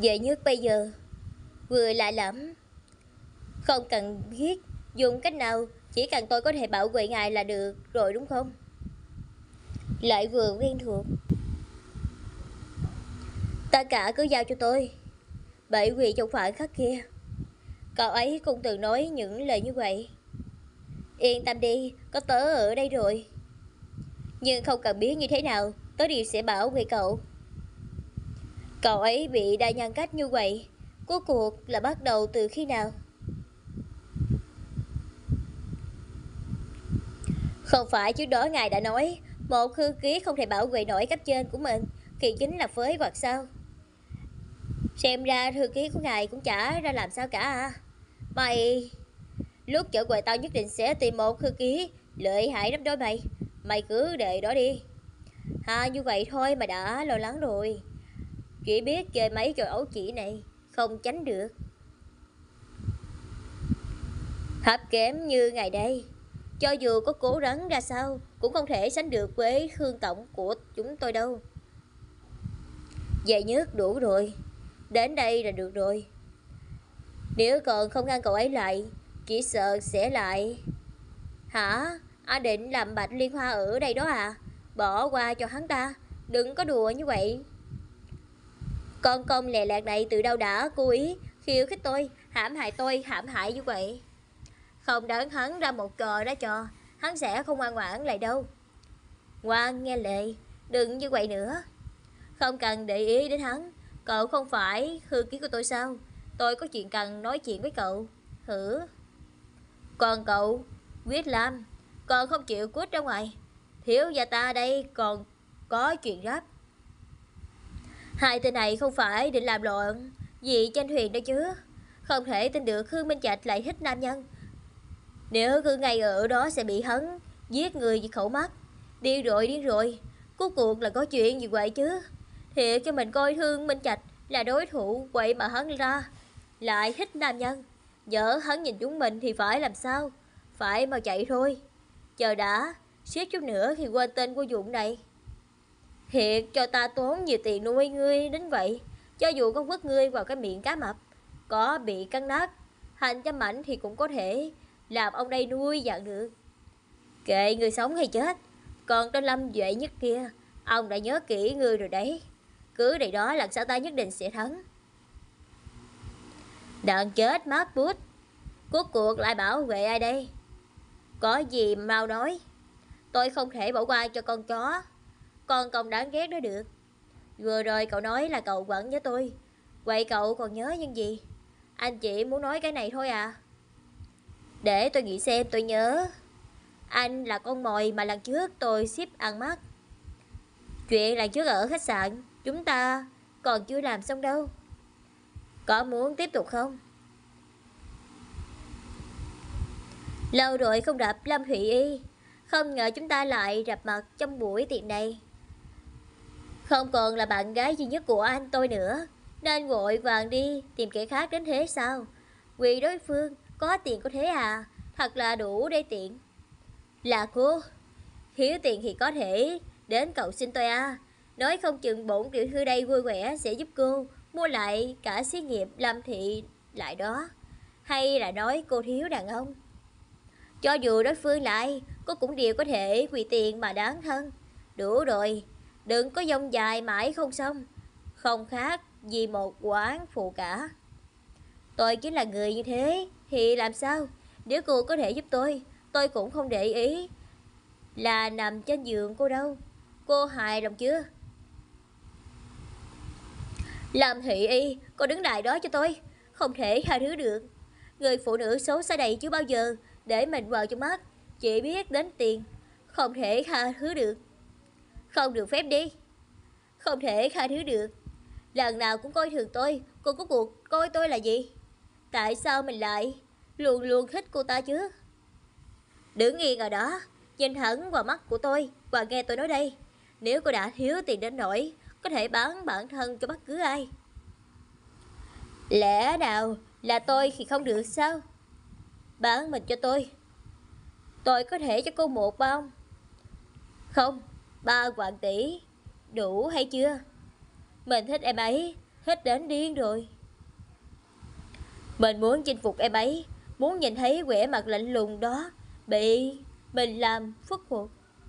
Vệ Nhất bây giờ vừa lạ lẫm, không cần biết dùng cách nào, chỉ cần tôi có thể bảo vệ ngài là được rồi đúng không? Lại vừa quen thuộc. Tất cả cứ giao cho tôi, bởi vì trong khoảnh khắc kia cậu ấy cũng từng nói những lời như vậy. Yên tâm đi, có tớ ở đây rồi. Nhưng không cần biết như thế nào, tớ đều sẽ bảo vệ cậu. Cậu ấy bị đa nhân cách như vậy, cuối cuộc là bắt đầu từ khi nào? Không phải trước đó ngài đã nói một thư ký không thể bảo vệ nổi cấp trên của mình thì chính là phế vật sao? Xem ra thư ký của ngài cũng chả ra làm sao cả à. Mày, lúc trở về tao nhất định sẽ tìm một thư ký lợi hại lắm đó mày. Mày cứ để đó đi. Như vậy thôi mà đã lo lắng rồi. Chỉ biết chơi mấy trò ấu chỉ này không tránh được. Hấp kém như ngày đây, cho dù có cố gắng ra sao cũng không thể sánh được với hương tổng của chúng tôi đâu. Vậy Nhất đủ rồi, đến đây là được rồi. Nếu còn không ngăn cậu ấy lại, chỉ sợ sẽ lại. Hả? Anh định làm Bạch Liên Hoa ở đây đó à? Bỏ qua cho hắn ta, đừng có đùa như vậy. Con công lè lẹt này từ đâu đã cố ý khiêu khích tôi, hãm hại như vậy. Không đáng hắn ra một cờ đó cho, hắn sẽ không ngoan ngoãn lại đâu. Ngoan nghe lệ, đừng như vậy nữa. Không cần để ý đến hắn, cậu không phải thư ký của tôi sao? Tôi có chuyện cần nói chuyện với cậu. Hử? Còn cậu, Quyết Lam, còn không chịu cút ra ngoài. Thiếu gia ta đây còn có chuyện gấp. Hai tên này không phải định làm loạn gì trên thuyền đâu chứ. Không thể tin được Khương Minh Trạch lại thích nam nhân. Nếu cứ ngay ở đó sẽ bị hắn giết người vì khẩu mắt. Điên rồi. Cuối cuộc là có chuyện gì vậy chứ? Thiệt cho mình coi thương Minh Trạch là đối thủ, vậy mà hắn ra lại thích nam nhân. Nhỡ hắn nhìn chúng mình thì phải làm sao? Phải mau chạy thôi. Chờ đã, suýt chút nữa thì quên tên của Dũng này. Thiệt cho ta tốn nhiều tiền nuôi ngươi đến vậy. Cho dù con vứt ngươi vào cái miệng cá mập có bị cắn nát hành trăm mảnh thì cũng có thể làm ông đây nuôi dặn được. Kệ người sống hay chết. Còn tên Lâm Duệ Nhất kia, ông đã nhớ kỹ ngươi rồi đấy. Cứ để đó lần sau ta nhất định sẽ thắng. Đàn chết mát bút. Cuối cuộc lại bảo vệ ai đây? Có gì mau nói. Tôi không thể bỏ qua cho con chó con công đáng ghét đó được. Vừa rồi cậu nói là cậu vẫn nhớ tôi. Vậy cậu còn nhớ những gì? Anh chỉ muốn nói cái này thôi à? Để tôi nghĩ xem tôi nhớ. Anh là con mồi mà lần trước tôi ship ăn mắt. Chuyện lần trước ở khách sạn chúng ta còn chưa làm xong đâu. Có muốn tiếp tục không? Lâu rồi không gặp Lâm Thụy Y. Không ngờ chúng ta lại gặp mặt trong buổi tiệc này. Không còn là bạn gái duy nhất của anh tôi nữa, nên vội vàng đi tìm kẻ khác đến thế sao? Vì đối phương có tiền có thế à? Thật là đủ đê tiện. Là cô, thiếu tiền thì có thể đến cầu xin tôi à? Nói không chừng bổn tiểu thư đây vui vẻ sẽ giúp cô mua lại cả xí nghiệp Lâm Thị lại đó. Hay là nói cô thiếu đàn ông? Cho dù đối phương lại, cô cũng đều có thể vì tiền mà đáng thân. Đủ rồi, đừng có dông dài mãi không xong. Không khác gì một quán phụ cả. Tôi chính là người như thế, thì làm sao? Nếu cô có thể giúp tôi cũng không để ý là nằm trên giường cô đâu. Cô hài lòng chưa? Làm Thị Y, cô đứng lại đó cho tôi. Không thể tha thứ được. Người phụ nữ xấu xa này chưa bao giờ để mình vào trong mắt, chỉ biết đến tiền. Không thể tha thứ được. Không được phép đi. Không thể tha thứ được. Lần nào cũng coi thường tôi, cô có cuộc coi tôi là gì? Tại sao mình lại luôn luôn thích cô ta chứ? Đứng yên ở đó, nhìn thẳng vào mắt của tôi và nghe tôi nói đây. Nếu cô đã thiếu tiền đến nỗi có thể bán bản thân cho bất cứ ai, lẽ nào là tôi thì không được sao? Bán mình cho tôi có thể cho cô một bao. Không, 3 vạn tỷ đủ hay chưa? Mình thích em ấy, hết đến điên rồi. Mình muốn chinh phục em ấy, muốn nhìn thấy vẻ mặt lạnh lùng đó bị mình làm khuất phục.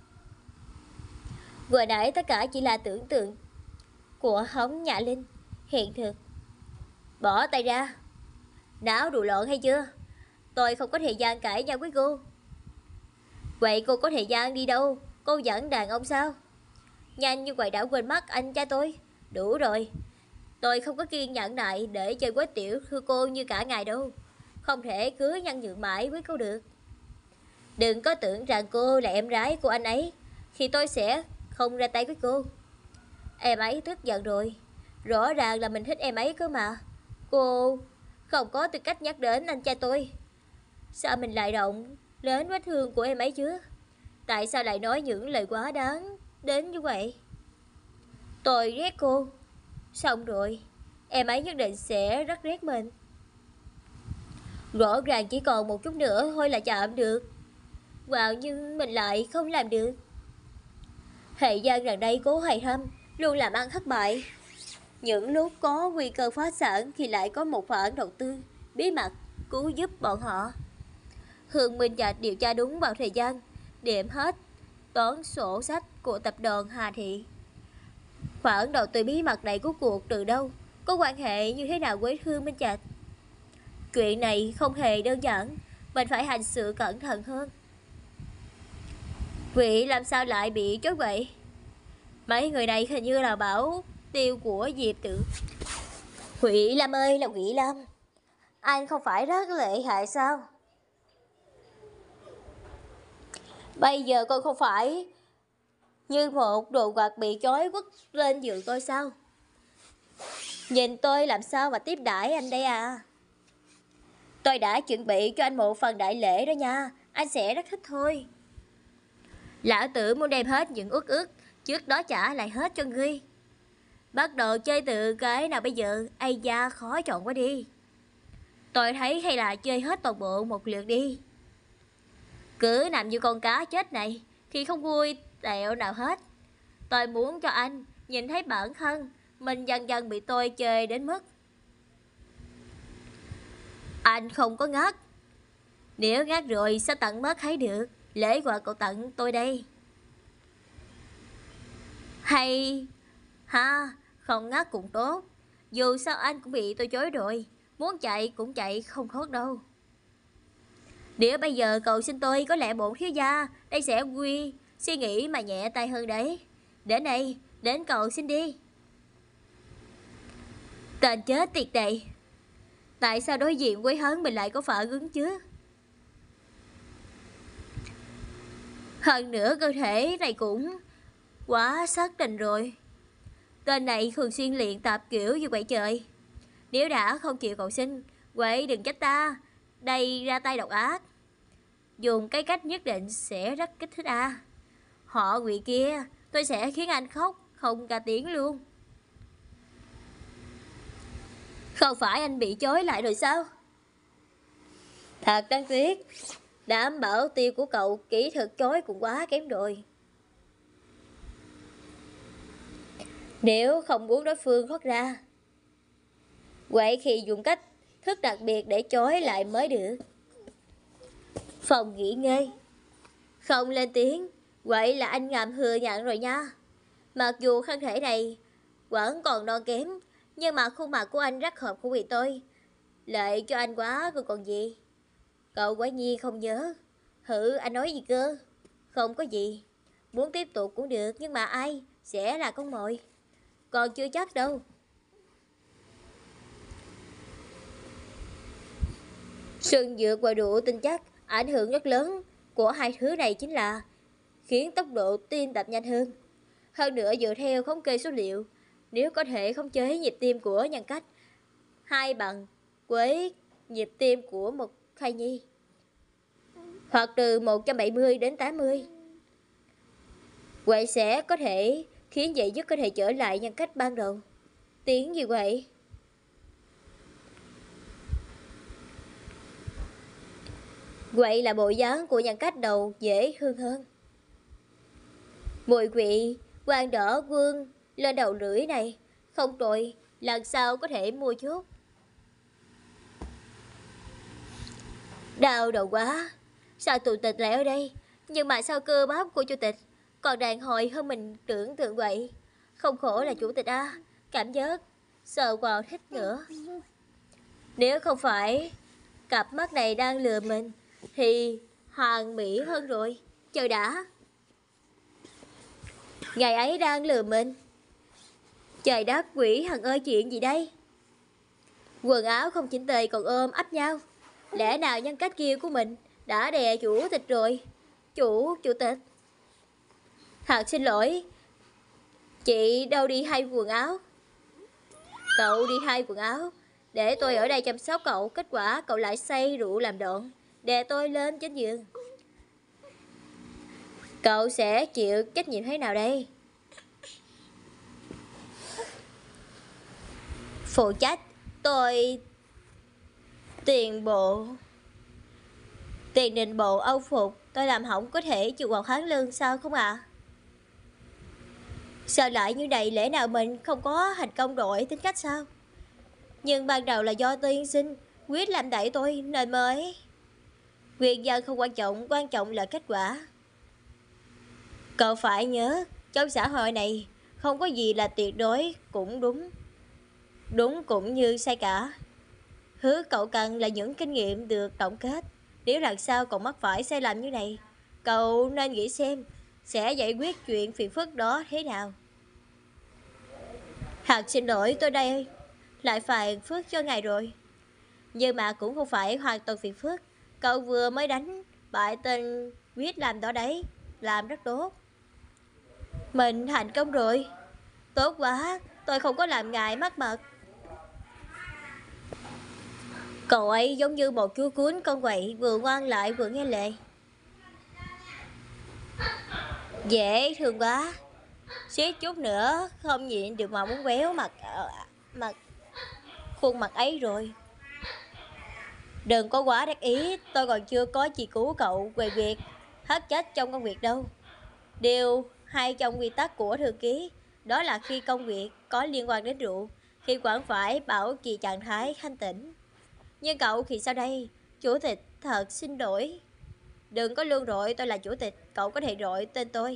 Vừa nãy tất cả chỉ là tưởng tượng của Hống Nhã Linh. Hiện thực. Bỏ tay ra. Não đùa lộn hay chưa? Tôi không có thời gian cãi nhau với cô. Vậy cô có thời gian đi đâu? Cô dẫn đàn ông sao? Nhanh như vậy đã quên mất anh cha tôi. Đủ rồi. Tôi không có kiên nhẫn lại để chơi với tiểu thư cô như cả ngày đâu. Không thể cứ nhăn nhượng mãi với cô được. Đừng có tưởng rằng cô là em gái của anh ấy thì tôi sẽ không ra tay với cô. Em ấy tức giận rồi. Rõ ràng là mình thích em ấy cơ mà. Cô không có tư cách nhắc đến anh cha tôi. Sao mình lại động đến vết thương của em ấy chứ? Tại sao lại nói những lời quá đáng đến như vậy? Tôi ghét cô. Xong rồi, em ấy nhất định sẽ rất ghét mình. Rõ ràng chỉ còn một chút nữa thôi là chạm được. Wow, nhưng mình lại không làm được. Thời gian gần đây cố Hoài Thâm luôn làm ăn thất bại. Những lúc có nguy cơ phá sản thì lại có một khoản đầu tư bí mật cứu giúp bọn họ. Hương Minh Trạch điều tra đúng vào thời gian, điểm hết toán sổ sách của tập đoàn Hà Thị. Khoản đầu tư bí mật này của cuộc từ đâu, có quan hệ như thế nào với Hương Minh Trạch? Chuyện này không hề đơn giản, mình phải hành sự cẩn thận hơn. Vị làm sao lại bị chối vậy? Mấy người này hình như là bảo tiêu của Diệp Tử. Quỷ Lam ơi là Quỷ Lam, anh không phải rất lợi hại sao? Bây giờ con không phải như một đồ vật bị chói quất lên giường tôi sao? Nhìn tôi làm sao mà tiếp đãi anh đây à? Tôi đã chuẩn bị cho anh một phần đại lễ đó nha, anh sẽ rất thích thôi. Lão tử muốn đem hết những uất ức trước đó trả lại hết cho ngươi. Bắt đầu chơi từ cái nào bây giờ? Ây da, khó chọn quá đi. Tôi thấy hay là chơi hết toàn bộ một lượt đi. Cứ nằm như con cá chết này thì không vui tẹo nào hết. Tôi muốn cho anh nhìn thấy bản thân mình dần dần bị tôi chơi đến mức anh không có ngất. Nếu ngất rồi sao tận mất thấy được. Lễ quà cậu tặng tôi đây. Hay ha, không ngất cũng tốt. Dù sao anh cũng bị tôi chối rồi. Muốn chạy cũng chạy không thoát đâu. Nếu bây giờ cậu xin tôi có lẽ bổn thiếu gia đây sẽ suy nghĩ mà nhẹ tay hơn đấy. Đến đây, đến cậu xin đi. Tên chết tiệt này. Tại sao đối diện với hắn mình lại có phản ứng chứ? Hơn nữa cơ thể này cũng quá xác định rồi. Tên này thường xuyên luyện tập kiểu như vậy trời. Nếu đã không chịu cậu xin, vậy đừng trách ta. Đây ra tay độc ác. Dùng cái cách nhất định sẽ rất kích thích à. Họ quỷ kia, tôi sẽ khiến anh khóc không cả tiếng luôn. Không phải anh bị chối lại rồi sao? Thật đáng tiếc. Đảm bảo tiêu của cậu kỹ thuật chối cũng quá kém rồi. Nếu không muốn đối phương thoát ra, vậy thì dùng cách thức đặc biệt để chối lại mới được. Phòng nghỉ ngơi. Không lên tiếng, vậy là anh ngầm thừa nhận rồi nha. Mặc dù thân thể này vẫn còn non kém, nhưng mà khuôn mặt của anh rất hợp khẩu vị tôi. Lợi cho anh quá rồi còn gì. Cậu quả nhiên không nhớ. Hử, anh nói gì cơ? Không có gì. Muốn tiếp tục cũng được, nhưng mà ai sẽ là con mồi? Còn chưa chắc đâu. Sừng dược và độ tinh chất ảnh hưởng rất lớn của hai thứ này chính là khiến tốc độ tim đập nhanh hơn. Hơn nữa dựa theo thống kê số liệu, nếu có thể khống chế nhịp tim của nhân cách hai bằng với nhịp tim của một thai nhi, hoặc từ 170 đến 80, vậy sẽ có thể khiến dậy dứt có thể trở lại nhân cách ban đầu. Tiếng gì vậy? Vậy là bộ dáng của nhân cách đầu dễ thương hơn. Mùi vị vàng đỏ vương lên đầu lưỡi này không tồi, lần sau có thể mua chút. Đau đầu quá. Sao chủ tịch lại ở đây? Nhưng mà sao cơ bắp của chủ tịch còn đàn hồi hơn mình tưởng tượng vậy? Không khổ là chủ tịch à. Cảm giác sợ còn thích nữa. Nếu không phải cặp mắt này đang lừa mình thì hoàn mỹ hơn rồi. Chờ đã. Ngày ấy đang lừa mình. Trời đất quỷ thần ơi, chuyện gì đây? Quần áo không chỉnh tề còn ôm ấp nhau. Lẽ nào nhân cách kia của mình đã đè chủ tịch rồi? Chủ tịch. Thật xin lỗi. Chị đâu đi thay quần áo? Cậu đi thay quần áo để tôi ở đây chăm sóc cậu. Kết quả cậu lại say rượu làm độn, đè tôi lên trên giường. Cậu sẽ chịu trách nhiệm thế nào đây? Phụ trách. Tôi tiền định bộ âu phục tôi làm hỏng có thể chịu một tháng lương sao không ạ? Sao lại như này, lẽ nào mình không có thành công đổi tính cách sao? Nhưng ban đầu là do tiên sinh quyết làm đẩy tôi nên mới. Nguyên nhân không quan trọng là kết quả. Cậu phải nhớ, trong xã hội này không có gì là tuyệt đối cũng đúng. Đúng cũng như sai cả. Thứ cậu cần là những kinh nghiệm được tổng kết. Nếu lần sau cậu mắc phải sai lầm như này, cậu nên nghĩ xem sẽ giải quyết chuyện phiền phức đó thế nào. Thật xin lỗi, tôi đây lại phiền phức cho ngài rồi. Nhưng mà cũng không phải hoàn toàn phiền phức. Cậu vừa mới đánh bại tên quyết làm đó đấy. Làm rất tốt. Mình thành công rồi. Tốt quá, tôi không có làm ngài mất mặt. Cậu ấy giống như một chú cuốn con quậy, vừa ngoan lại vừa nghe lệ. Dễ thương quá. Suýt chút nữa không nhịn được mà muốn véo khuôn mặt ấy rồi. Đừng có quá đắc ý. Tôi còn chưa có chỉ cứu cậu về việc hết chết trong công việc đâu. Điều hay trong quy tắc của thư ký đó là khi công việc có liên quan đến rượu thì vẫn phải bảo trì trạng thái thanh tĩnh. Nhưng cậu thì sao đây? Chủ tịch thật xin lỗi. Đừng có luôn rọi tôi là chủ tịch. Cậu có thể rọi tên tôi.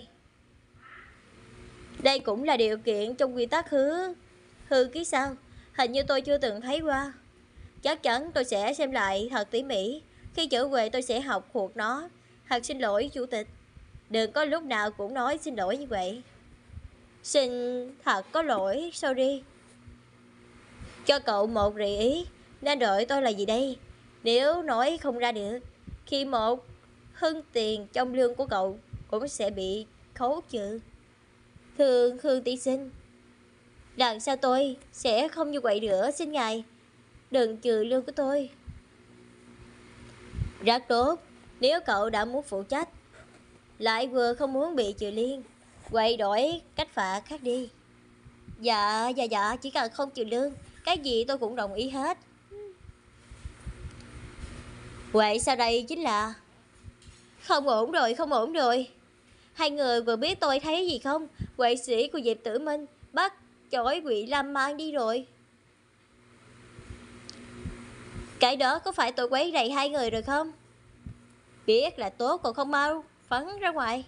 Đây cũng là điều kiện trong quy tắc hư ký sao? Hình như tôi chưa từng thấy qua. Chắc chắn tôi sẽ xem lại thật tỉ mỉ. Khi trở về tôi sẽ học thuộc nó. Thật xin lỗi chủ tịch. Đừng có lúc nào cũng nói xin lỗi như vậy. Xin thật có lỗi, sorry. Cho cậu một gợi ý. Nên đợi tôi là gì đây? Nếu nói không ra được, khi một hưng tiền trong lương của cậu cũng sẽ bị khấu trừ. Thương Khương tiên sinh, lần sau tôi sẽ không như vậy nữa, xin ngài đừng trừ lương của tôi. Rất tốt. Nếu cậu đã muốn phụ trách lại vừa không muốn bị trừ liên, vậy đổi cách phạt khác đi. Dạ, chỉ cần không trừ lương, cái gì tôi cũng đồng ý hết. Vậy sau đây chính là không ổn rồi. Hai người vừa biết tôi thấy gì không? Vệ sĩ của Diệp Tử Minh bắt chổi Quỷ Lâm mang đi rồi. Cái đó có phải tôi quấy rầy hai người rồi không? Biết là tốt còn không mau phấn ra ngoài.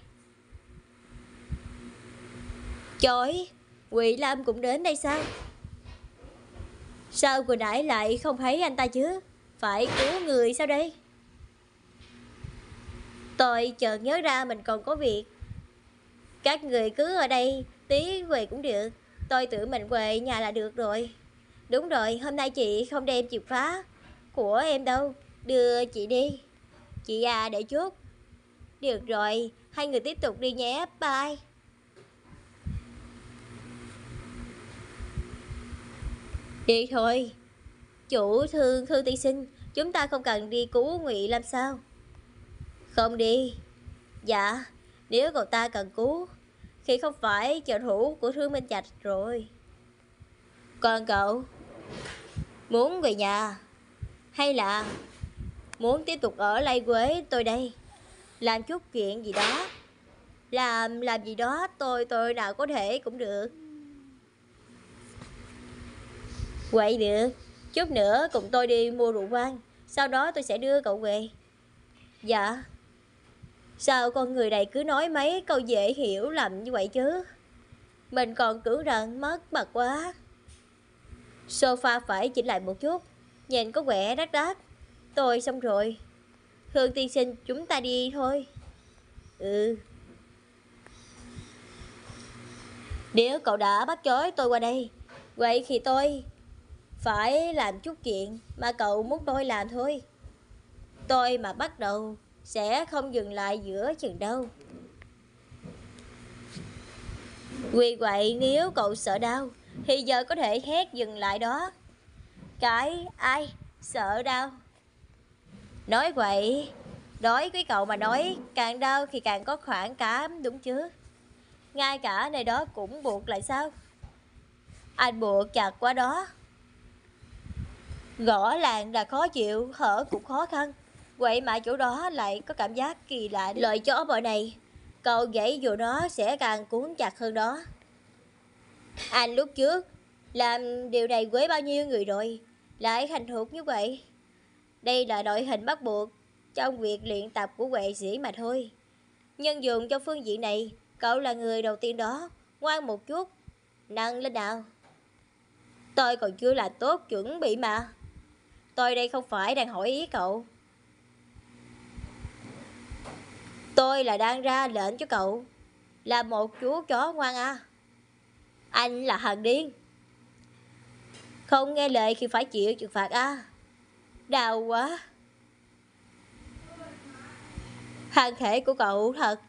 Trời, Quỷ Lâm cũng đến đây sao? Sao vừa nãy lại không thấy anh ta chứ? Phải cứu người sao đây? Tôi chợt nhớ ra mình còn có việc. Các người cứ ở đây tí về cũng được. Tôi tự mình về nhà là được rồi. Đúng rồi, hôm nay chị không đem chìa khóa của em đâu. Đưa chị đi. Chị à, để chút. Được rồi, hai người tiếp tục đi nhé. Bye. Đi thôi. Chủ Thương Khương tiên sinh, chúng ta không cần đi cứu Ngụy Lâm sao? Không đi. Dạ, nếu cậu ta cần cứu khi không phải trợ thủ của Thương Minh Trạch rồi. Còn cậu muốn về nhà hay là muốn tiếp tục ở lại với tôi đây? Làm chút chuyện gì đó. Làm gì đó tôi nào có thể cũng được. Vậy được, chút nữa cùng tôi đi mua rượu vang, sau đó tôi sẽ đưa cậu về. Dạ. Sao con người này cứ nói mấy câu dễ hiểu lầm như vậy chứ? Mình còn tưởng rằng mất mặt quá. Sofa phải chỉnh lại một chút, nhìn có vẻ đắt đắt. Tôi xong rồi. Hương tiên sinh, chúng ta đi thôi. Ừ. Nếu cậu đã bắt chói tôi qua đây, vậy thì tôi phải làm chút chuyện mà cậu muốn tôi làm thôi. Tôi mà bắt đầu sẽ không dừng lại giữa chừng đâu. Vì vậy nếu cậu sợ đau thì giờ có thể hét dừng lại đó. Cái ai sợ đau? Nói vậy, đối với cậu mà nói càng đau thì càng có khoảng cảm đúng chứ? Ngay cả nơi đó cũng buộc lại sao? Anh buộc chặt quá đó. Gõ làng là khó chịu, hở cũng khó khăn. Vậy mà chỗ đó lại có cảm giác kỳ lạ. Loại chó bọ này, cậu gãy dù nó sẽ càng cuốn chặt hơn đó. Anh lúc trước làm điều này với bao nhiêu người rồi, lại thành thục như vậy. Đây là đội hình bắt buộc trong việc luyện tập của vệ sĩ mà thôi. Nhân dùng cho phương diện này, cậu là người đầu tiên đó. Ngoan một chút, nâng lên nào. Tôi còn chưa làm tốt chuẩn bị mà. Tôi đây không phải đang hỏi ý cậu. Tôi là đang ra lệnh cho cậu. Là một chú chó ngoan à. Anh là thằng điên. Không nghe lời khi phải chịu trừng phạt à. Đau quá. Thân thể của cậu thật.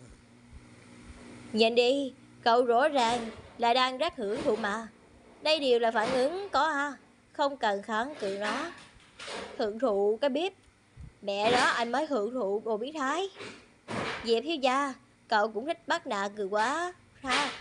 Nhìn đi, cậu rõ ràng là đang rất hưởng thụ mà. Đây đều là phản ứng có à. Không cần kháng cự nó. Hưởng thụ cái bếp. Mẹ đó anh mới hưởng thụ đồ biến thái. Diệp thiếu gia, cậu cũng thích bắt nạt người quá ha.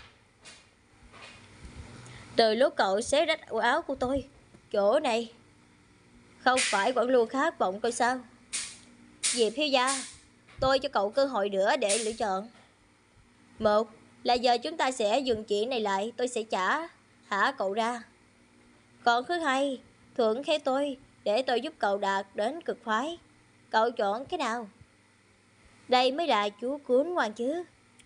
Từ lúc cậu xé rách áo của tôi, chỗ này không phải vẫn luôn khát vọng tôi sao? Diệp thiếu gia, tôi cho cậu cơ hội nữa để lựa chọn. Một là giờ chúng ta sẽ dừng chuyện này lại, tôi sẽ thả cậu ra. Còn thứ hai, thưởng khen tôi để tôi giúp cậu đạt đến cực khoái. Cậu chọn cái nào? Đây mới là chú cuốn ngoan chứ.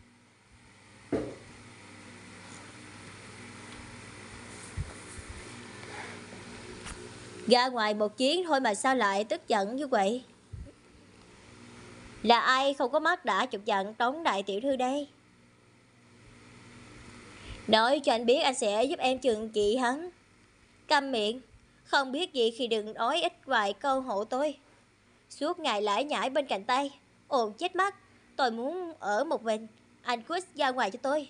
Ra ngoài một chuyến thôi mà sao lại tức giận như vậy? Là ai không có mắt đã chụp giận Tống đại tiểu thư đây? Nói cho anh biết anh sẽ giúp em trừng trị hắn. Câm miệng, không biết gì thì đừng nói ít vài câu hộ tôi. Suốt ngày lải nhải bên cạnh tay, ồn chết mắt. Tôi muốn ở một mình, anh Chris ra ngoài cho tôi.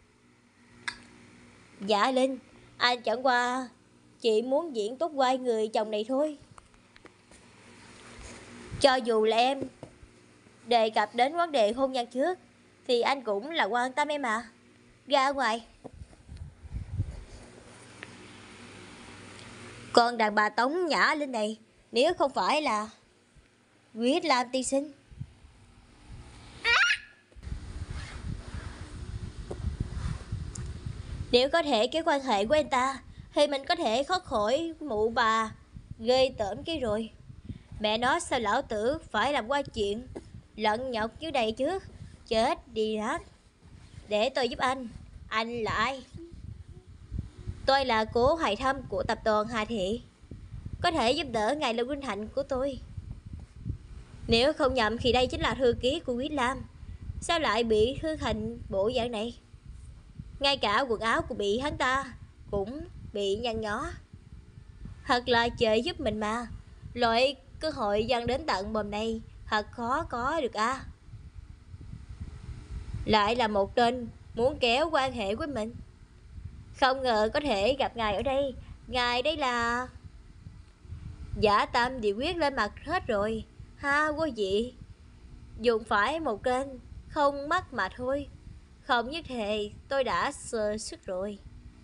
Dạ Linh, anh chẳng qua chỉ muốn diễn tốt vai người chồng này thôi. Cho dù là em đề cập đến vấn đề hôn nhân trước thì anh cũng là quan tâm em mà. Ra ngoài. Còn đàn bà Tống Nhã Linh này, nếu không phải là Quyết Lam tiên sinh. Nếu có thể cái quan hệ của anh ta thì mình có thể thoát khỏi mụ bà ghê tởm kia rồi. Mẹ nói sao lão tử phải làm qua chuyện lận nhọc như này chứ. Chết đi hết. Để tôi giúp anh. Anh là ai? Tôi là cố Hoài Thâm của tập đoàn Hà Thị. Có thể giúp đỡ ngài là vinh hạnh của tôi. Nếu không nhầm thì đây chính là thư ký của Quý Lam. Sao lại bị hư thành bộ dạng này? Ngay cả quần áo của bị hắn ta cũng bị nhăn nhó. Thật là trời giúp mình mà. Loại cơ hội dần đến tận mồm này thật khó có được à. Lại là một tên muốn kéo quan hệ với mình. Không ngờ có thể gặp ngài ở đây. Ngài đây là... Giả tâm đều quyết lên mặt hết rồi. Ha quý vị. Dùng phải một kênh không mắt mà thôi. Không nhất thề tôi đã sơ sức rồi.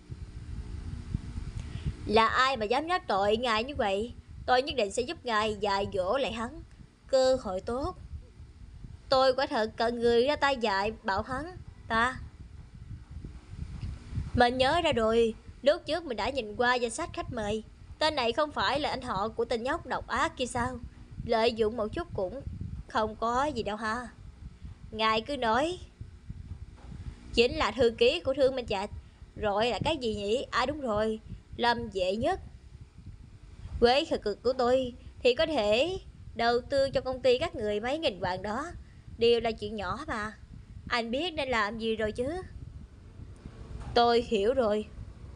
Là ai mà dám nhắc tội ngài như vậy? Tôi nhất định sẽ giúp ngài dạy dỗ lại hắn. Cơ hội tốt. Tôi quả thật cần người ra tay dạy bảo hắn ta. Mình nhớ ra rồi. Lúc trước mình đã nhìn qua danh sách khách mời. Tên này không phải là anh họ của tên nhóc độc ác kia sao? Lợi dụng một chút cũng không có gì đâu ha. Ngài cứ nói. Chính là thư ký của Thương Minh Trạch. Rồi là cái gì nhỉ? À đúng rồi, Lâm Vệ Nhất. Với thực lực của tôi thì có thể đầu tư cho công ty các người mấy nghìn vạn đó. Đều là chuyện nhỏ mà. Anh biết nên làm gì rồi chứ. Tôi hiểu rồi.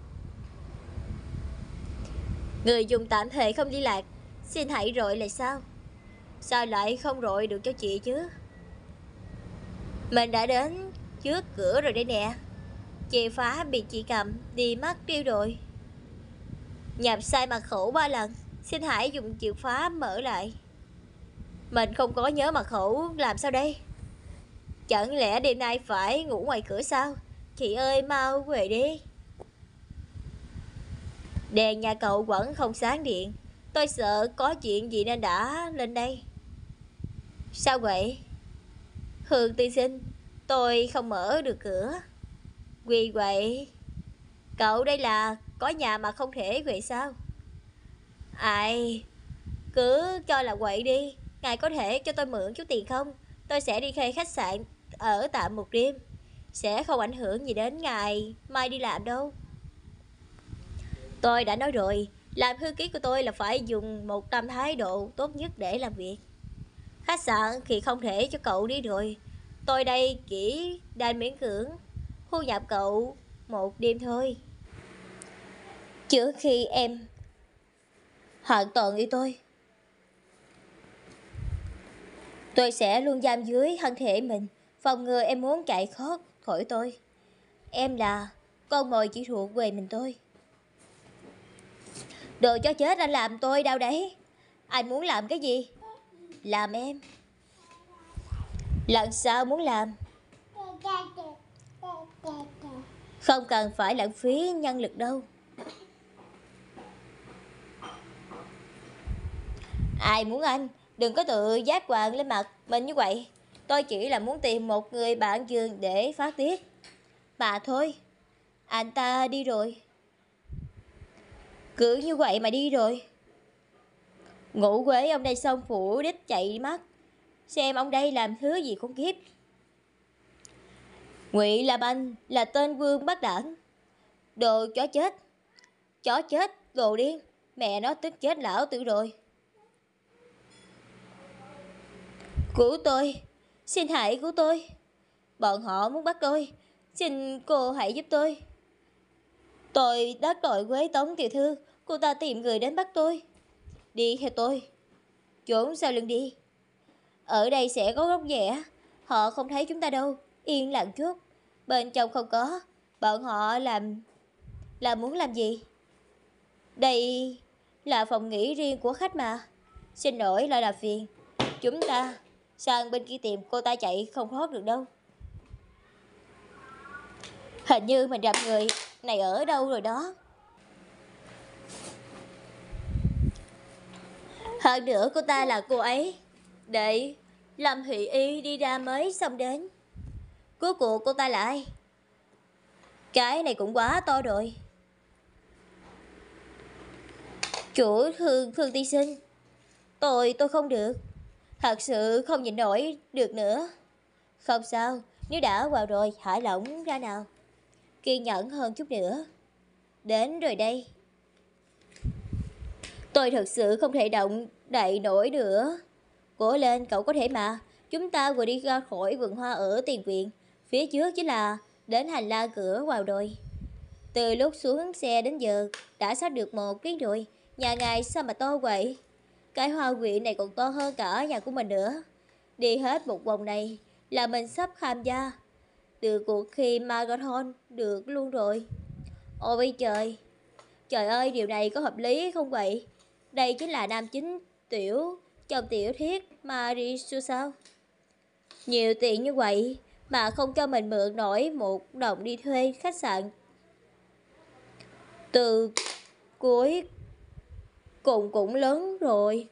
Người dùng tạm thời không liên lạc, xin hãy rọi lại sao? Sao lại không rọi được cho chị chứ? Mình đã đến trước cửa rồi đây nè. Chìa khóa bị chị cầm đi mất tiêu rồi. Nhập sai mật khẩu 3 lần, xin hãy dùng chìa khóa mở lại. Mình không có nhớ mật khẩu, làm sao đây? Chẳng lẽ đêm nay phải ngủ ngoài cửa sao? Chị ơi mau về đi. Đèn nhà cậu vẫn không sáng điện. Tôi sợ có chuyện gì nên đã lên đây. Sao vậy? Hương tiên sinh, tôi không mở được cửa. Vì vậy, cậu đây là có nhà mà không thể về sao? Ai, cứ cho là quậy đi. Ngài có thể cho tôi mượn chút tiền không? Tôi sẽ đi thuê khách sạn ở tạm một đêm. Sẽ không ảnh hưởng gì đến ngài mai đi làm đâu. Tôi đã nói rồi, làm thư ký của tôi là phải dùng một tâm thái độ tốt nhất để làm việc. Khách sạn thì không thể cho cậu đi rồi. Tôi đây chỉ đang miễn cưỡng thu nhập cậu một đêm thôi. Trước khi em hoàn toàn yêu tôi sẽ luôn giam dưới thân thể mình, phòng ngừa em muốn chạy thoát khỏi tôi. Em là con mồi chỉ thuộc về mình tôi. Đồ cho chết, anh làm tôi đau đấy. Anh muốn làm cái gì? Làm em. Lần sau muốn làm. Không cần phải lãng phí nhân lực đâu. Ai muốn anh? Đừng có tự giác quàng lên mặt mình như vậy. Tôi chỉ là muốn tìm một người bạn giường để phát tiết mà thôi. Anh ta đi rồi. Cứ như vậy mà đi rồi. Ngủ quế ông đây xong phủ đích chạy mất. Xem ông đây làm thứ gì khốn kiếp. Ngụy Lam Anh là tên vương bắt đảng. Đồ chó chết. Chó chết, đồ điên. Mẹ nó tức chết lão tử rồi. Cứu tôi. Xin hãy cứu tôi. Bọn họ muốn bắt tôi. Xin cô hãy giúp tôi. Tôi đắc tội với Tống tiểu thư. Cô ta tìm người đến bắt tôi. Đi theo tôi. Trốn sau lưng đi. Ở đây sẽ có góc rẽ. Họ không thấy chúng ta đâu. Yên lặng chút. Bên trong không có. Bọn họ là muốn làm gì? Đây là phòng nghỉ riêng của khách mà. Xin lỗi lại là phiền. Chúng ta sang bên kia tìm, cô ta chạy không thoát được đâu. Hình như mình gặp người này ở đâu rồi đó. Hơn nữa cô ta là cô ấy. Để Lâm Thụy Y đi ra mới xong đến. Cuối cùng cô ta là ai? Cái này cũng quá to rồi. Chủ Thương tiên sinh, tôi không được. Thật sự không nhịn nổi được nữa. Không sao, nếu đã vào rồi thả lỏng ra nào. Kiên nhẫn hơn chút nữa. Đến rồi đây. Tôi thật sự không thể động đậy nổi nữa. Cố lên, cậu có thể mà. Chúng ta vừa đi ra khỏi vườn hoa ở tiền viện. Phía trước chính là đến hành lang cửa vào rồi. Từ lúc xuống xe đến giờ đã sắp được 1 tiếng rồi. Nhà ngài sao mà to vậy? Cái hoa viện này còn to hơn cả nhà của mình nữa. Đi hết một vòng này là mình sắp tham gia từ cuộc thi marathon được luôn rồi. Ôi trời. Trời ơi, điều này có hợp lý không vậy? Đây chính là nam chính trong tiểu thuyết Marisu sao? Nhiều tiền như vậy mà không cho mình mượn nổi 1 đồng đi thuê khách sạn. Từ cuối cùng cũng lớn rồi.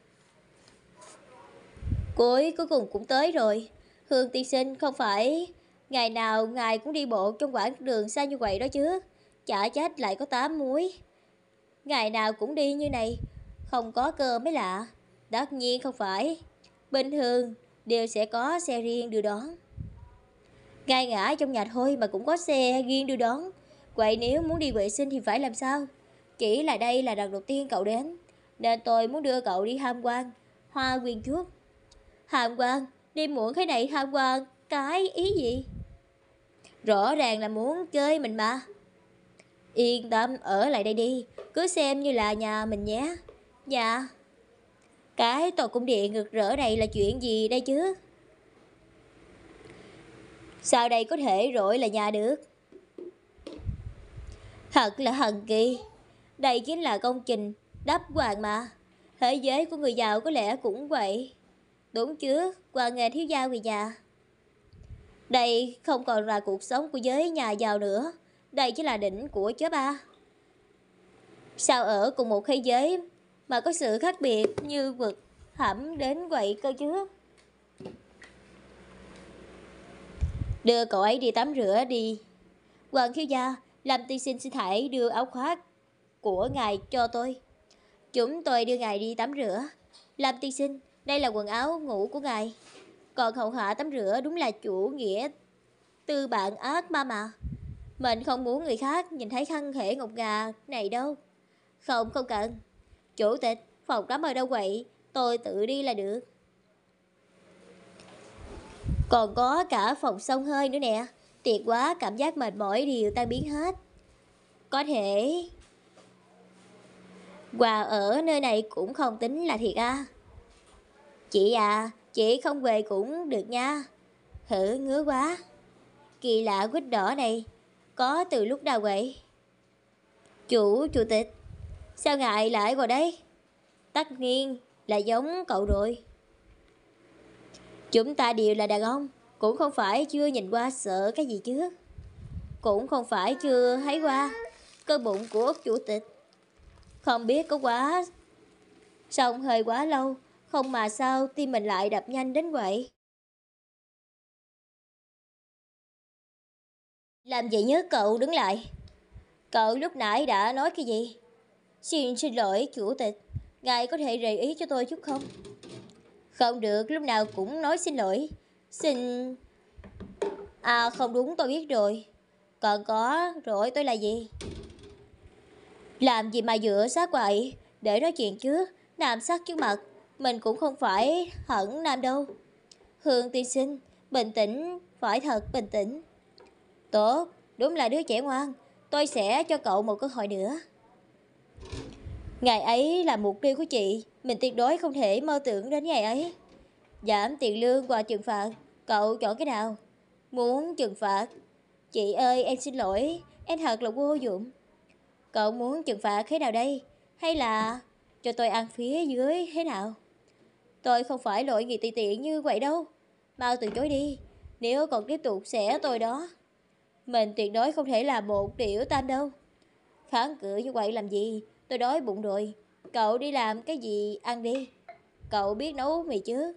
Cuối cùng cũng tới rồi. Hương tiên sinh, không phải ngày nào ngài cũng đi bộ trong quãng đường xa như vậy đó chứ? chả trách lại có 8 muối. Ngày nào cũng đi như này, không có cơm mới lạ. Tất nhiên không phải. Bình thường đều sẽ có xe riêng đưa đón. Ngay ngã trong nhà thôi mà cũng có xe riêng đưa đón. Vậy nếu muốn đi vệ sinh thì phải làm sao? Chỉ là đây là lần đầu tiên cậu đến, nên tôi muốn đưa cậu đi tham quan Hoa Nguyên trước. Tham quan? Đi muộn thế này tham quan cái ý gì? Rõ ràng là muốn chơi mình mà. Yên tâm, ở lại đây đi, cứ xem như là nhà mình nhé. Dạ. Cái tòa cung điện rực rỡ này là chuyện gì đây chứ? Sao đây có thể gọi là nhà được? Thật là thần kỳ. Đây chính là công trình đắp hoàng mà. Thế giới của người giàu có lẽ cũng vậy. Đúng chứ, quan nghề thiếu gia về nhà. Đây không còn là cuộc sống của giới nhà giàu nữa. Đây chỉ là đỉnh của chó ba. Sao ở cùng một thế giới mà có sự khác biệt như vực thẳm đến vậy cơ chứ? Đưa cậu ấy đi tắm rửa đi. Hoàng thiếu gia, làm tiên sinh xin hãy đưa áo khoác của ngài cho tôi. Chúng tôi đưa ngài đi tắm rửa. Làm tiên sinh, đây là quần áo ngủ của ngài. Còn hầu hạ tắm rửa đúng là chủ nghĩa tư bản ác ma mà. Mình không muốn người khác nhìn thấy thân thể ngọc ngà này đâu. Không, không cần. Chủ tịch, phòng tắm ở đâu vậy? Tôi tự đi là được. Còn có cả phòng xông hơi nữa nè. Tuyệt quá, cảm giác mệt mỏi đều tan biến hết. Có thể quà ở nơi này cũng không tính là thiệt à? Chị à, chị không về cũng được nha. Thử ngứa quá. Kỳ lạ quýt đỏ này có từ lúc nào vậy? Chủ tịch, sao ngài lại vào đây? Tất nhiên là giống cậu rồi. Chúng ta đều là đàn ông, cũng không phải chưa nhìn qua sợ cái gì chứ. Cũng không phải chưa thấy qua cơ bụng của chủ tịch. Không biết có quá xong hơi quá lâu, không mà sao tim mình lại đập nhanh đến vậy. Làm gì nhớ cậu đứng lại. Cậu lúc nãy đã nói cái gì? Xin lỗi chủ tịch, ngài có thể gợi ý cho tôi chút không? Không được, lúc nào cũng nói xin lỗi. Xin... À không đúng, tôi biết rồi. Còn có, rồi tôi là gì? Làm gì mà dựa sát vậy? Để nói chuyện chứ, nam sắc trước mặt. Mình cũng không phải hẳn nam đâu. Hương tiên sinh, bình tĩnh, phải thật bình tĩnh. Tốt, đúng là đứa trẻ ngoan. Tôi sẽ cho cậu một cơ hội nữa. Ngày ấy là mục tiêu của chị. Mình tuyệt đối không thể mơ tưởng đến ngày ấy. Giảm tiền lương và trừng phạt, cậu chọn cái nào? Muốn trừng phạt? Chị ơi, em xin lỗi, em thật là vô dụng. Cậu muốn trừng phạt thế nào đây? Hay là cho tôi ăn phía dưới thế nào? Tôi không phải loại người tùy tiện như vậy đâu. Mau từ chối đi. Nếu còn tiếp tục sẽ tôi đó. Mình tuyệt đối không thể là một tiểu tam đâu. Kháng cự như vậy làm gì? Tôi đói bụng rồi. Cậu đi làm cái gì ăn đi. Cậu biết nấu mì chứ?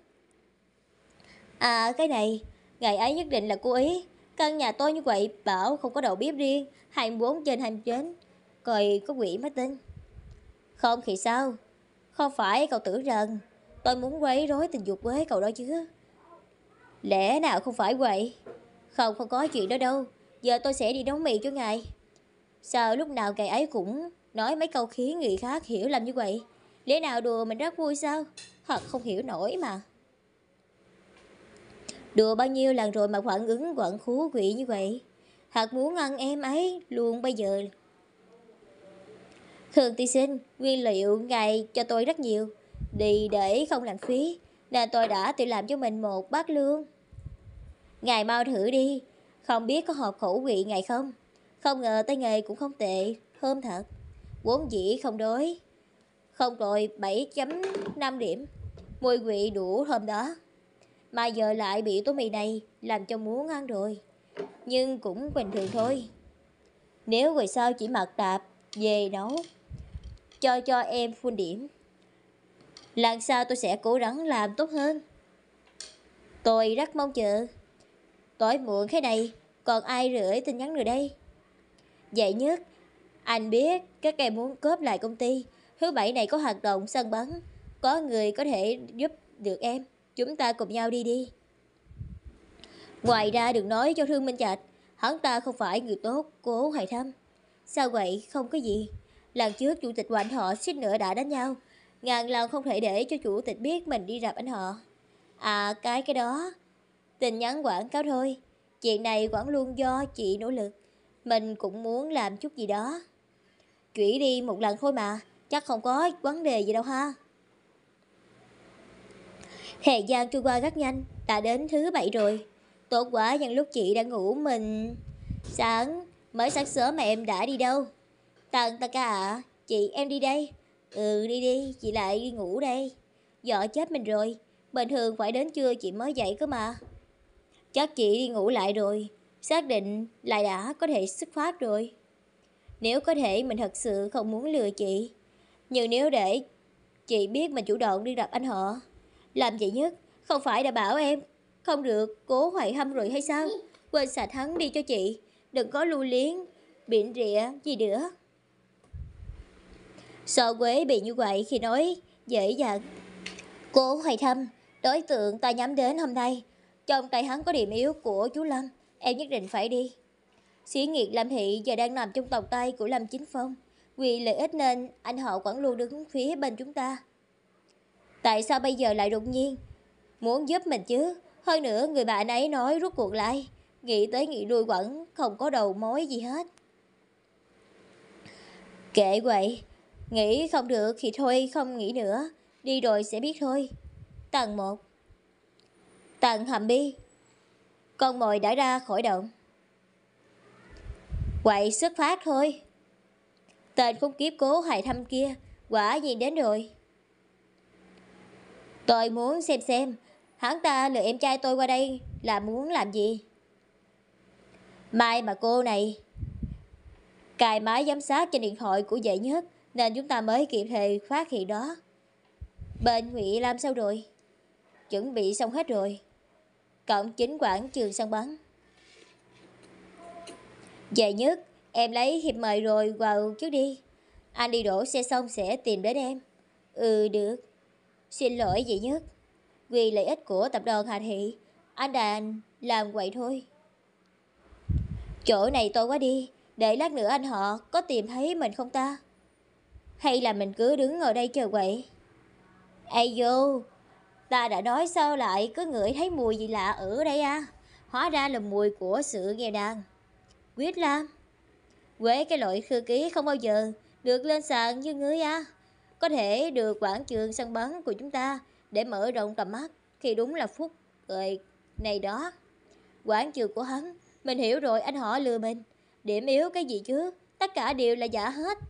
À cái này, ngày ấy nhất định là cố ý. Căn nhà tôi như vậy, bảo không có đầu bếp riêng, 24/29. Coi có quỷ mới tin. Không thì sao? Không phải cậu tưởng rằng tôi muốn quấy rối tình dục với cậu đó chứ? Lẽ nào không phải vậy? Không, không có chuyện đó đâu. Giờ tôi sẽ đi nấu mì cho ngài. Sao lúc nào ngày ấy cũng nói mấy câu khiến người khác hiểu lầm như vậy? Lẽ nào đùa mình rất vui sao? Thật không hiểu nổi mà. Đùa bao nhiêu lần rồi mà phản ứng quẩn khú quỷ như vậy? Thật muốn ăn em ấy luôn bây giờ. Thường tiên sinh, nguyên liệu ngài cho tôi rất nhiều. Đi để không lãng phí, nên tôi đã tự làm cho mình một bát lương. Ngài mau thử đi, không biết có hợp khẩu vị ngài không? Không ngờ tay nghề cũng không tệ, thơm thật. Vốn dĩ không đối. Không rồi 7,5 điểm. Mùi vị đủ thơm đó. Mà giờ lại bị tô mì này làm cho muốn ăn rồi. Nhưng cũng bình thường thôi. Nếu về sau chỉ mặc tạp về nấu cho em full điểm. Lần sau tôi sẽ cố gắng làm tốt hơn. Tôi rất mong chờ. Tối muộn thế này, còn ai gửi tin nhắn nữa đây? Vậy nhất, Anh biết các em muốn cướp lại công ty. Thứ bảy này có hoạt động săn bắn. Có người có thể giúp được em. Chúng ta cùng nhau đi đi. Ngoài ra đừng nói cho Thương Minh Trạch, hắn ta không phải người tốt, Cố Hoài Thâm. Sao vậy, không có gì. Lần trước chủ tịch của anh họ suýt nữa đã đánh nhau. Ngàn lần không thể để cho chủ tịch biết mình đi gặp anh họ. À cái đó, tin nhắn quảng cáo thôi. Chuyện này vẫn luôn do chị nỗ lực. Mình cũng muốn làm chút gì đó. Chuyển đi một lần thôi mà, chắc không có vấn đề gì đâu ha. Thời gian trôi qua rất nhanh, đã đến thứ bảy rồi. Tốt quá, nhân lúc chị đang ngủ mình. Mới sáng sớm mà em đã đi đâu? Tần ta ca ạ, chị em đi đây. Ừ đi đi, chị lại đi ngủ đây. Dọ chết mình rồi, bình thường phải đến trưa chị mới dậy cơ mà. Chắc chị đi ngủ lại rồi, xác định lại đã có thể xuất phát rồi. Nếu có thể mình thật sự không muốn lừa chị. Nhưng nếu để chị biết mình chủ động đi gặp anh họ, làm vậy nhất, không phải đã bảo em không được Cố Hoài Hâm rồi hay sao? Quên sạch hắn đi cho chị, đừng có lưu liếng, biện rịa gì nữa. Sợ Quế bị như vậy khi nói dễ dàng. Cố Hoài Thâm, đối tượng ta nhắm đến hôm nay, trong tay hắn có điểm yếu của chú Lâm, em nhất định phải đi. Xí nghiệp Lâm Thị giờ đang nằm trong tầm tay của Lâm Chính Phong, vì lợi ích nên anh họ vẫn luôn đứng phía bên chúng ta. Tại sao bây giờ lại đột nhiên muốn giúp mình chứ? Hơn nữa người bạn ấy nói rút cuộc lại, nghĩ tới nghĩ lui vẫn không có đầu mối gì hết. Kệ vậy, nghĩ không được thì thôi không nghĩ nữa, đi rồi sẽ biết thôi. Tầng 1. Tầng hầm bi. Con mồi đã ra khỏi động. Quậy xuất phát thôi. Tên khốn kiếp Cố Hoài Thâm kia quả nhiên đến rồi. Tôi muốn xem hắn ta lừa em trai tôi qua đây là muốn làm gì. Mai mà cô này cài máy giám sát trên điện thoại của Vệ Nhất nên chúng ta mới kịp thời phát hiện đó. Bên Ngụy Lam sao rồi? Chuẩn bị xong hết rồi. Cộng chính quảng trường săn bắn. Vệ Nhất, em lấy thiệp mời rồi vào trước đi. Anh đi đổ xe xong sẽ tìm đến em. Ừ được. Xin lỗi Vệ Nhất, vì lợi ích của tập đoàn Hà Thị, anh đành làm vậy thôi. Chỗ này tôi quá đi, để lát nữa anh họ có tìm thấy mình không ta? Hay là mình cứ đứng ở đây chờ vậy? Ây vô, ta đã nói sao lại cứ ngửi thấy mùi gì lạ ở đây à? Hóa ra là mùi của sự nghèo nàn. Quyết Lam, với cái loại thư ký không bao giờ được lên sàn như ngươi à? Có thể được quảng trường săn bắn của chúng ta để mở rộng tầm mắt khi đúng là phút rồi này đó. Quảng trường của hắn, mình hiểu rồi, anh họ lừa mình. Điểm yếu cái gì chứ, tất cả đều là giả hết.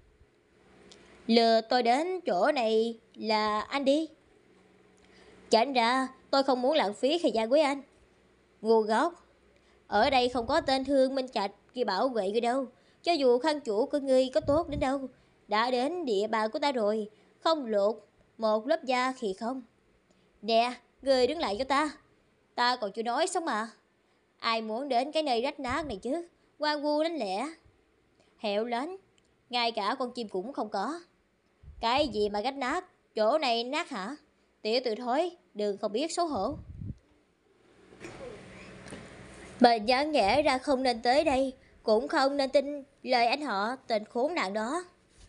Lừa tôi đến chỗ này là anh đi. Chẳng ra tôi không muốn lãng phí thời gian với anh. Ngu ngốc, ở đây không có tên Thương Minh Trạch kia bảo vệ ngươi đâu. Cho dù khăn chủ của ngươi có tốt đến đâu, đã đến địa bàn của ta rồi, không lột một lớp da thì không. Nè, ngươi đứng lại cho ta. Ta còn chưa nói xong mà. Ai muốn đến cái nơi rách nát này chứ? Quan vu đánh lẻ, hẻo lánh, ngay cả con chim cũng không có. Cái gì mà rách nát? Chỗ này nát hả? Tiểu tử thối, đừng không biết xấu hổ. Mình dáng nhẽ ra không nên tới đây, cũng không nên tin lời anh họ tên khốn nạn đó.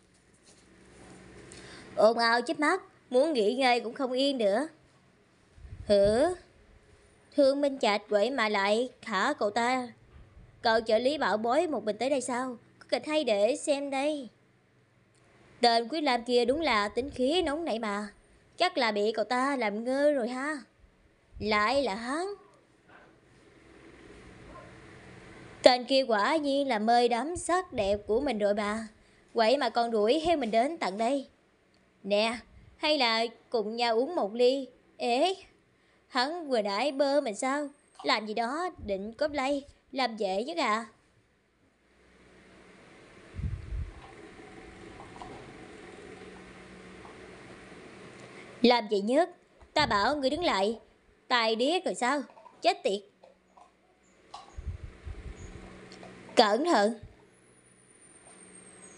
Ồn ào chớp mắt, muốn nghỉ ngơi cũng không yên nữa. Hử? Thương Minh Trạch vậy mà lại thả cậu ta. Cậu trợ lý bảo bối một mình tới đây sao? Có kịch hay để xem đây. Tên Quyết Lam kia đúng là tính khí nóng nảy mà. Chắc là bị cậu ta làm ngơ rồi ha. Lại là hắn. Tên kia quả nhiên là mê đắm sắc đẹp của mình rồi bà. Vậy mà còn đuổi theo mình đến tận đây. Nè, hay là cùng nhau uống một ly. Ế, hắn vừa nãy bơ mình sao? Làm gì đó định cốp lay, làm dễ nhất à? Làm gì nhất? Ta bảo người đứng lại. Tài điếc rồi sao? Chết tiệt. Cẩn thận.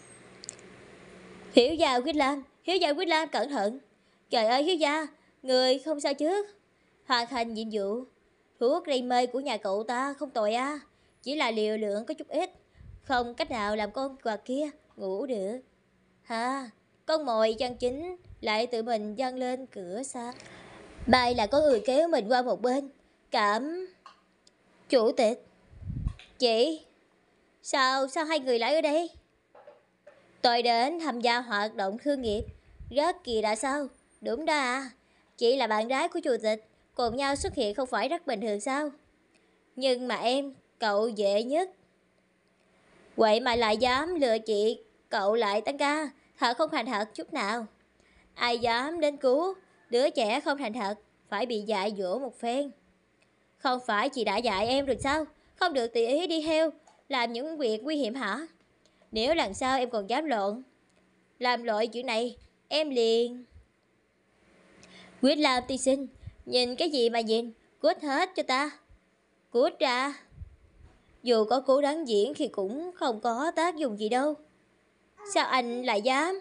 Hiểu gia Quyết Lam, Hiếu gia Quyết Lam cẩn thận. Trời ơi Hiếu gia, người không sao chứ? Hoàn thành nhiệm vụ. Thuốc gây mê của nhà cậu ta không tồi à. Chỉ là liều lượng có chút ít, không cách nào làm con quạt kia ngủ được. Hả? Con mồi chân chính lại tự mình dâng lên cửa xa. May là có người kéo mình qua một bên. Cảm... Chủ tịch. Chị, sao hai người lại ở đây? Tôi đến tham gia hoạt động thương nghiệp. Rất kỳ lạ sao? Đúng đó à. Chị là bạn gái của chủ tịch, cùng nhau xuất hiện không phải rất bình thường sao? Nhưng mà em, cậu dễ nhất. Vậy mà lại dám lừa chị, cậu lại tăng ca, thật không thành thật chút nào. Ai dám đến cứu, đứa trẻ không thành thật, phải bị dạy dỗ một phen. Không phải chị đã dạy em rồi sao? Không được tùy ý đi theo, làm những việc nguy hiểm hả? Nếu lần sau em còn dám làm lội chuyện này, em liền... Quyết Lam tiên sinh, nhìn cái gì mà nhìn, cút hết cho ta. Cút ra. Dù có cố gắng diễn thì cũng không có tác dụng gì đâu. Sao anh lại dám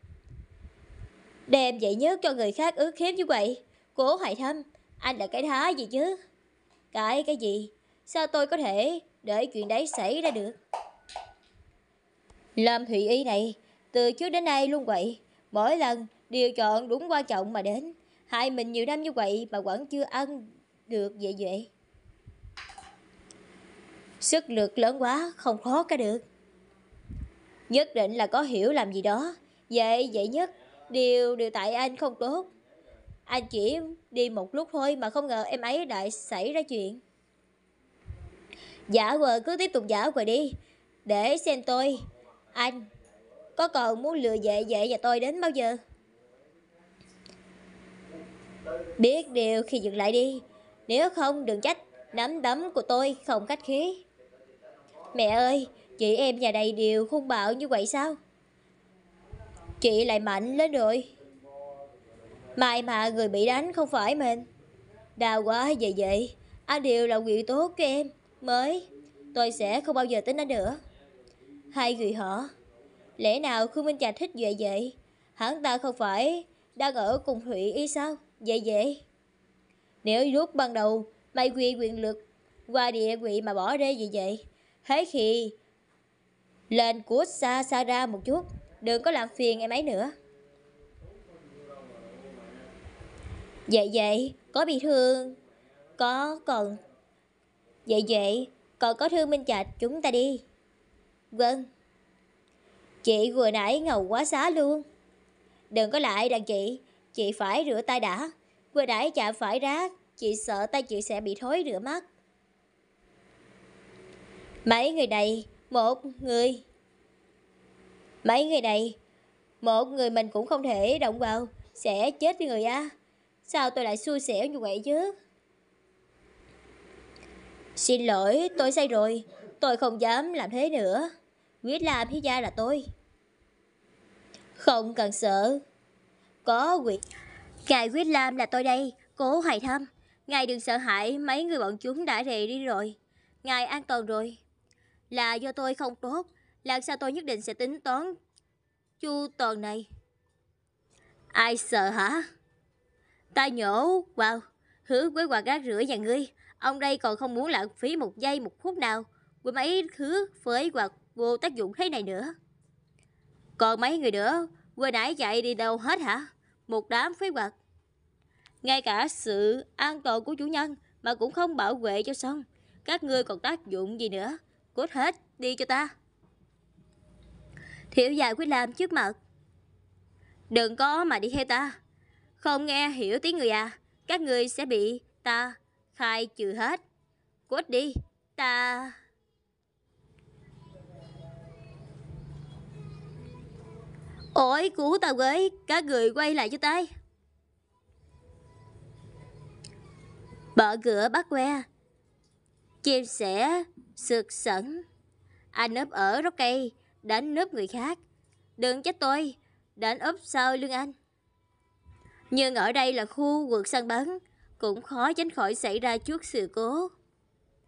đem vậy nhất cho người khác ức hiếp như vậy? Cố Hoài Thâm, anh là cái thá gì chứ? Cái gì? Sao tôi có thể để chuyện đấy xảy ra được? Lâm Thụy Ý này, từ trước đến nay luôn vậy. Mỗi lần đều chọn đúng quan trọng mà đến. Hại mình nhiều năm như vậy mà vẫn chưa ăn được vậy. Sức lực lớn quá, không khó cả được. Nhất định là có hiểu làm gì đó. Vậy nhất, điều tại anh không tốt. Anh chỉ đi một lúc thôi mà không ngờ em ấy lại xảy ra chuyện. Giả vờ cứ tiếp tục giả vờ đi. Để xem tôi, anh có còn muốn lừa vệ nhà tôi đến bao giờ? Biết điều khi dừng lại đi. Nếu không đừng trách nắm đấm của tôi không khách khí. Mẹ ơi, chị em nhà này đều hung bạo như vậy sao? Chị lại mạnh lên rồi. Mai mà người bị đánh không phải mình. Đau quá vậy. Anh đều là nguyện tốt cho em. Mới, tôi sẽ không bao giờ tính đến nữa. Hai người họ. Lẽ nào Khương Minh Trạch thích vậy? Hắn ta không phải đang ở cùng Thụy Ý sao? Vậy. Nếu lúc ban đầu mày quy quyền lực qua địa vị mà bỏ đi vậy. Thế khi lên cút xa ra một chút. Đừng có làm phiền em ấy nữa. Vậy, có bị thương? Còn có thương Minh Trạch chúng ta đi. Vâng. Chị vừa nãy ngầu quá xá luôn. Đừng có lại đàn chị phải rửa tay đã. Vừa nãy chạm phải rác, chị sợ tay chị sẽ bị thối rửa mắt. Mấy người này, một người mình cũng không thể động vào, sẽ chết với người a. Sao tôi lại xui xẻo như vậy chứ? Xin lỗi, tôi sai rồi. Tôi không dám làm thế nữa. Quyết Lam Hiếu gia là tôi. Không cần sợ. Có quyền. Ngài Quyết Lam là tôi đây, Cố Hoài Thâm. Ngài đừng sợ hãi, mấy người bọn chúng đã rời đi rồi. Ngài an toàn rồi. Là do tôi không tốt. Lần sau tôi nhất định sẽ tính toán chu toàn này. Ai sợ hả? Ta nhổ. Wow, hứa với quạt rác rưởi nhà ngươi. Ông đây còn không muốn lãng phí một giây một phút nào với mấy thứ với quạt vô tác dụng thế này nữa. Còn mấy người nữa, vừa nãy chạy đi đâu hết hả? Một đám phế vật. Ngay cả sự an toàn của chủ nhân mà cũng không bảo vệ cho xong. Các ngươi còn tác dụng gì nữa? Cút hết đi cho ta. Thiểu dài Quyết Lam trước mặt. Đừng có mà đi theo ta. Không nghe hiểu tiếng người à? Các ngươi sẽ bị ta khai trừ hết. Cút đi. Ta... Ôi cứu ta với. Các người quay lại cho tay. Bỏ cửa bắt que. Chim sẻ sực sẵn. Anh úp ở gốc cây đánh núp người khác. Đừng trách tôi đánh úp sau lưng anh. Nhưng ở đây là khu vực săn bắn, cũng khó tránh khỏi xảy ra chút sự cố.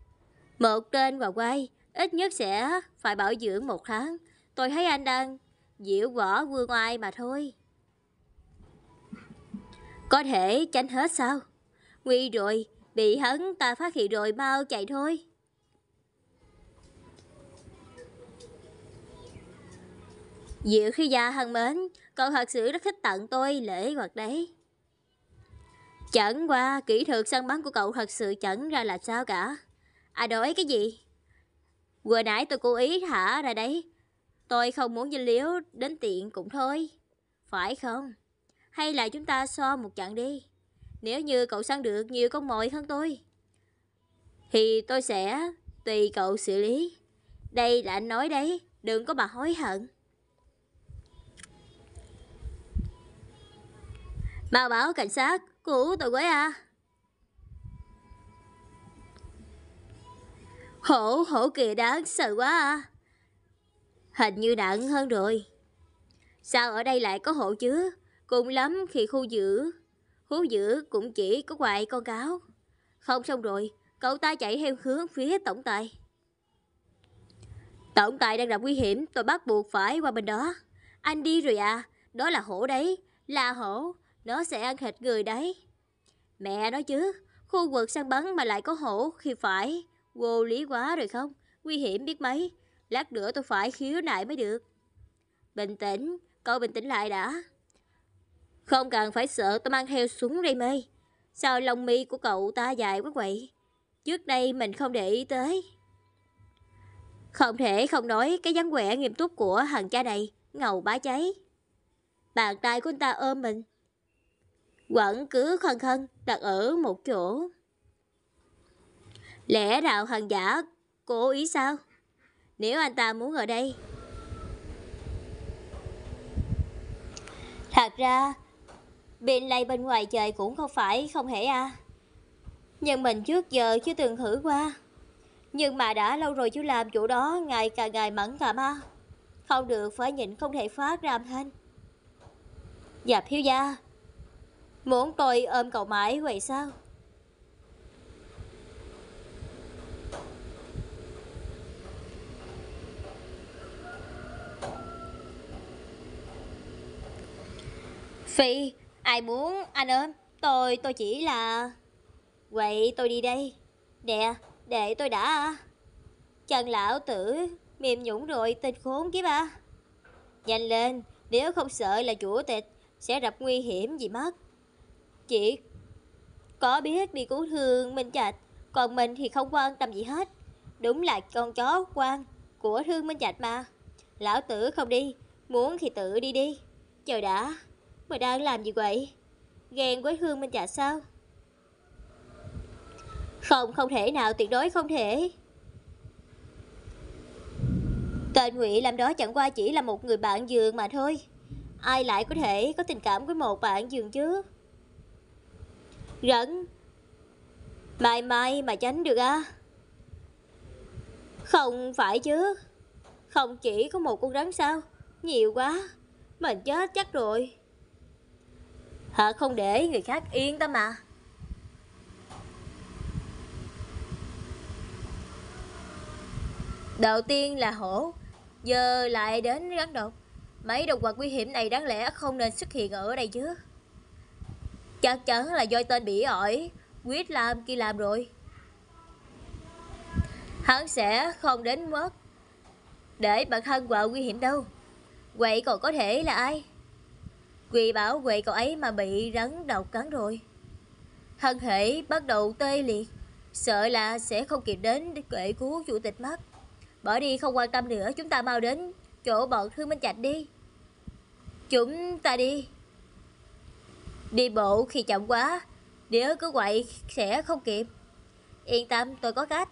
Một tên và quay ít nhất sẽ phải bảo dưỡng 1 tháng. Tôi thấy anh đang diễu võ vương oai mà thôi. Có thể tránh hết sao? Nguy rồi, bị hắn ta phát hiện rồi, mau chạy thôi. Diệu khi già hằng mến, cậu thật sự rất thích tặng tôi lễ vật đấy. Chẳng qua kỹ thuật săn bắn của cậu thật sự chẳng ra là sao cả. À đổi cái gì? Vừa nãy tôi cố ý thả ra đấy. Tôi không muốn dinh liếu đến tiện cũng thôi. Phải không? Hay là chúng ta so một trận đi. Nếu như cậu săn được nhiều con mồi hơn tôi thì tôi sẽ tùy cậu xử lý. Đây là anh nói đấy, đừng có mà hối hận. Mau báo cảnh sát, cứu tôi với à. Hổ kìa đáng sợ quá à. Hình như nặng hơn rồi. Sao ở đây lại có hổ chứ? Cùng lắm khi khu giữ cũng chỉ có vài con cáo. Không xong rồi, cậu ta chạy theo hướng phía tổng tài. Tổng tài đang gặp nguy hiểm, tôi bắt buộc phải qua bên đó. Anh đi rồi à, đó là hổ đấy, là hổ, nó sẽ ăn thịt người đấy. Mẹ nói chứ, khu vực săn bắn mà lại có hổ khi phải, vô lý quá rồi không? Nguy hiểm biết mấy, lát nữa tôi phải khiếu nại mới được. Bình tĩnh, cậu bình tĩnh lại đã. Không cần phải sợ tôi mang theo súng ray mê. Sao lông mi của cậu ta dài quá vậy? Trước đây mình không để ý tới. Không thể không nói cái dáng vẻ nghiêm túc của thằng cha này, ngầu bá cháy. Bàn tay của anh ta ôm mình, vẫn cứ khân khân đặt ở một chỗ. Lẽ nào thằng giả cố ý sao? Nếu anh ta muốn ở đây. Thật ra bên lây bên ngoài trời cũng không phải không thể à. Nhưng mình trước giờ chưa từng thử qua. Nhưng mà đã lâu rồi chú làm chỗ đó ngày càng ngày mẫn cảm à. Không được phải nhịn không thể phát ra âm thanh. Dạ thiếu gia, muốn tôi ôm cậu mãi vậy sao? Phi, ai muốn anh ôm? Tôi chỉ là... Vậy tôi đi đây. Nè, để tôi đã à. Chân lão tử mềm nhũn rồi, tên khốn kiếp à. Nhanh lên, nếu không sợ là chủ tịch sẽ gặp nguy hiểm gì mất. Chỉ có biết đi cứu thương Minh Trạch, còn mình thì không quan tâm gì hết. Đúng là con chó quan của Thương Minh Trạch mà. Lão tử không đi, muốn thì tự đi đi. Chờ đã, mày đang làm gì vậy? Ghen với Thương Minh Trạch sao? Không thể nào, tuyệt đối không thể. Tên Ngụy làm đó chẳng qua chỉ là một người bạn giường mà thôi. Ai lại có thể có tình cảm với một bạn giường chứ? Rẫn, mai mà tránh được à? Không phải chứ. Không chỉ có một con rắn sao? Nhiều quá, mình chết chắc rồi. Họ không để người khác yên tâm mà. Đầu tiên là hổ, giờ lại đến rắn độc. Mấy động vật nguy hiểm này đáng lẽ không nên xuất hiện ở đây chứ. Chắc chắn là do tên bỉ ổi quyết làm kia làm rồi. Hắn sẽ không đến mất để bản thân vào nguy hiểm đâu. Vậy còn có thể là ai? Quỳ bảo vệ cậu ấy mà bị rắn độc cắn rồi. Thân thể bắt đầu tê liệt, sợ là sẽ không kịp đến để cứu chủ tịch mất. Bỏ đi không quan tâm nữa, chúng ta mau đến chỗ bọn Thương Minh Trạch đi. Chúng ta đi. Đi bộ khi chậm quá, nếu cứ vậy sẽ không kịp. Yên tâm, tôi có cách.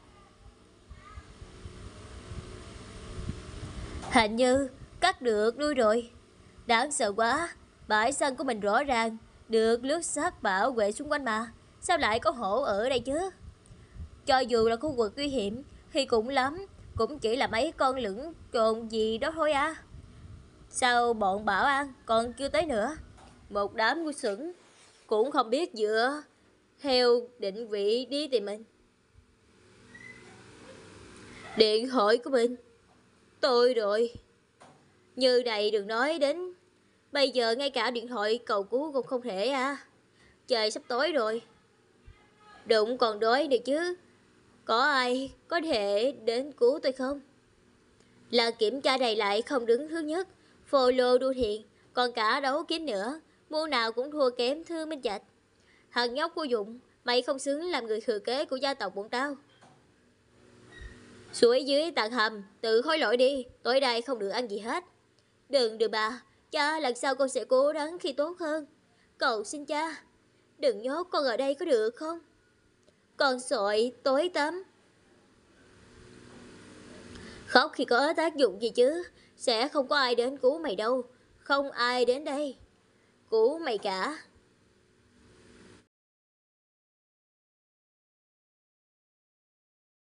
Hình như cắt được đuôi rồi. Đáng sợ quá. Bãi sân của mình rõ ràng được lướt sắt bảo vệ xung quanh mà. Sao lại có hổ ở đây chứ? Cho dù là khu vực nguy hiểm thì cũng lắm, cũng chỉ là mấy con lửng trồn gì đó thôi à. Sao bọn bảo an còn chưa tới nữa? Một đám ngu xuẩn, cũng không biết dựa theo định vị đi tìm mình. Điện thoại của mình. Tôi rồi. Như này đừng nói đến. Bây giờ ngay cả điện thoại cầu cứu cũng không thể à. Trời sắp tối rồi. Đụng còn đói được chứ. Có ai có thể đến cứu tôi không? Là kiểm tra này lại không đứng thứ nhất. Phô lô đua thiện. Còn cả đấu kiếm nữa. Môn nào cũng thua kém Thư Minh Trạch. Thằng nhóc của Dụng, mày không xứng làm người thừa kế của gia tộc bọn tao. Suối dưới tầng hầm, tự hối lỗi đi. Tối nay không được ăn gì hết. Đừng bà. Cha, lần sau con sẽ cố gắng khi tốt hơn. Cầu xin cha, đừng nhốt con ở đây có được không? Con sội tối tắm. Khóc khi có tác dụng gì chứ. Sẽ không có ai đến cứu mày đâu. Không ai đến đây cứu mày cả.